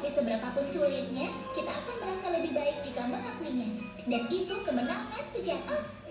Tapi seberapapun sulitnya, kita akan merasa lebih baik jika mengakuinya. Dan itu kemenangan sejati.